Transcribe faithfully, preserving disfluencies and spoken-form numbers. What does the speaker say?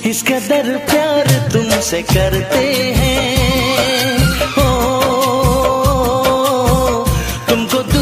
किस कदर प्यार तुमसे करते हैं, हो तुमको